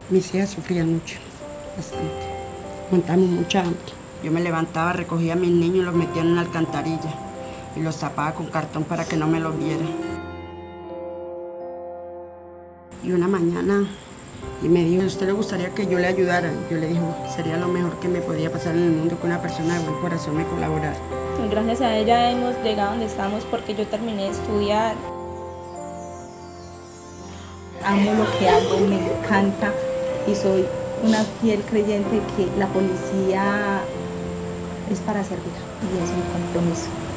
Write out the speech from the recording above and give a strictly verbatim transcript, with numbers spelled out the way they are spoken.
Mis hijas sufrían mucho, bastante. Montamos mucha hambre. Yo me levantaba, recogía a mis niños y los metía en una alcantarilla y los tapaba con cartón para que no me los viera. Y una mañana y me dijo, ¿a usted le gustaría que yo le ayudara? Yo le dije, sería lo mejor que me podía pasar en el mundo que una persona de buen corazón me colaborara. Gracias a ella hemos llegado donde estamos porque yo terminé de estudiar. Amo lo que hago, me encanta y soy una fiel creyente que la policía es para servir y es mi compromiso.